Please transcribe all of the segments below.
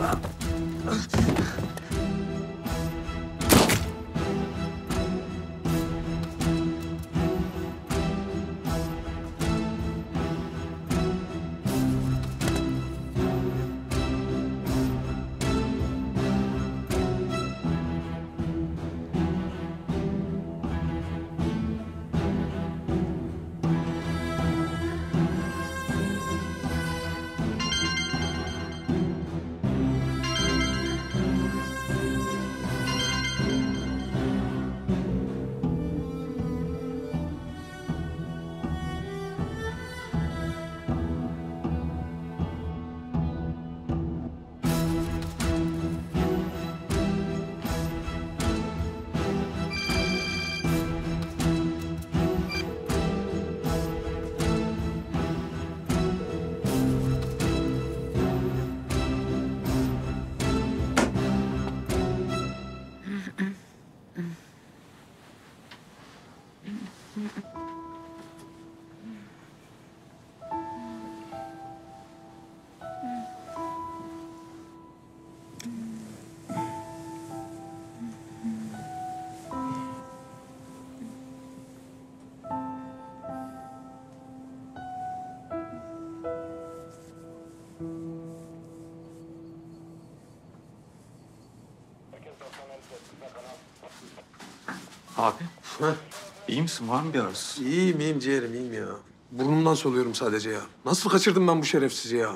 Abi, Heh. iyi misin? Var mı bir arası? İyiyim ciğerim, iyiyim ya. Burnumdan soluyorum sadece ya. Nasıl kaçırdım ben bu şerefsizi ya?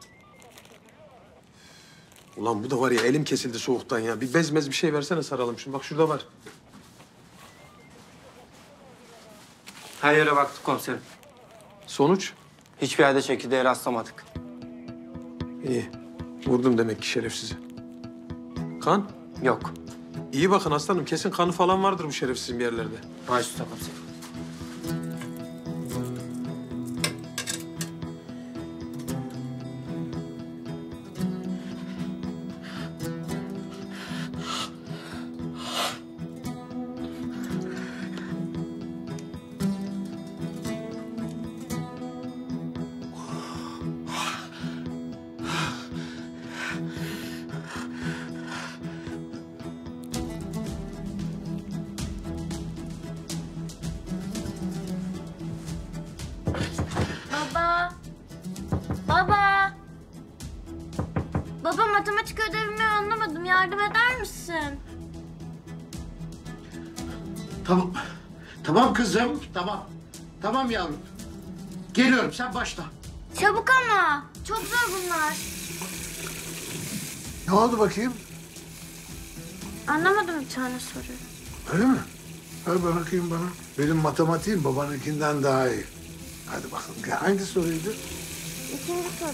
Ulan bu da var ya, elim kesildi soğuktan ya. Bir bez bir şey versene, saralım şunu. Bak şurada var. Her yere baktık komiserim. Sonuç? Hiçbir yerde çekirdeğe rastlamadık. İyi. Vurdum demek ki şerefsizi. Kan? Yok. İyi bakın aslanım. Kesin kanı falan vardır bu şerefsizin bir yerlerde. Baş üstüne komiserim. Baba. Baba. Baba, matematik ödevimi anlamadım. Yardım eder misin? Tamam. Tamam kızım, tamam. Tamam yavrum. Geliyorum, sen başla. Çabuk ama. Çok zor bunlar. Ne oldu bakayım? Anlamadım bir tane soru. Öyle mi? Ver bakayım bana. Benim matematiğim babanınkinden daha iyi. Hadi bakalım. Hangi soruydu? İkinci soru.